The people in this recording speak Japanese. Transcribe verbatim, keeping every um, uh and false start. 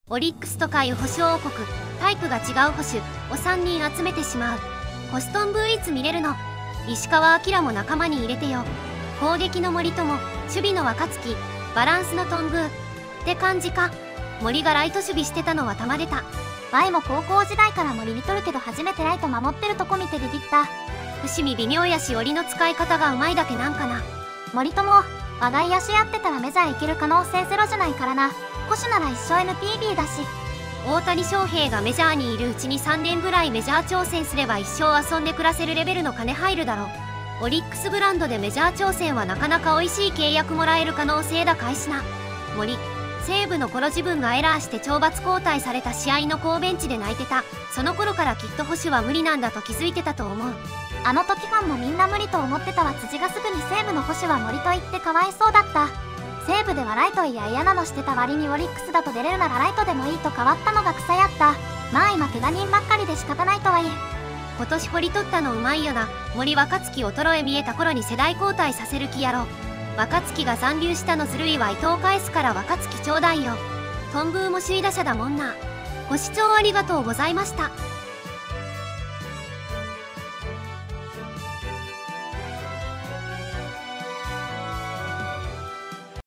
オリックスとかいう捕手王国、タイプが違う捕手をさんにん集めてしまう。星トンブーいつ見れるの？石川昂も仲間に入れてよ。攻撃の森友、守備の若月、バランスのトンブーって感じか。森がライト守備してたのはたまれた。 ワイも高校時代から森見とるけど初めてライト守ってるとこ見てビビった。 伏見微妙やし檻の使い方がうまいだけなんかな。 森友、我が野手やってたらメジャー行ける可能性ゼロじゃないからな。捕手なら一生 エヌピービー だし。 大谷翔平がメジャーにいるうちにさんねんぐらいメジャー挑戦すれば一生遊んで暮らせるレベルの金入るだろ。オリックスブランドでメジャー挑戦はなかなか美味しい契約もらえる可能性だかいしな。森、西武の頃自分がエラーして懲罰交代された試合の高ベンチで泣いてた。その頃からきっと捕手は無理なんだと気づいてたと思う。 あの時ファンもみんな無理と思ってたわ。辻がすぐに西武の捕手は森と言ってかわいそうだった。西武ではライトいや嫌なのしてた割にオリックスだと出れるならライトでもいいと変わったのが草やった。まあ今怪我人ばっかりで仕方ないとはいえ、 今年掘り取ったのうまいよな。森若月衰え見えた頃に世代交代させる気やろ。若月が残留したのずるいは伊藤返すから若月ちょうだいよ。トンブーも首位打者だもんな。ご視聴ありがとうございました。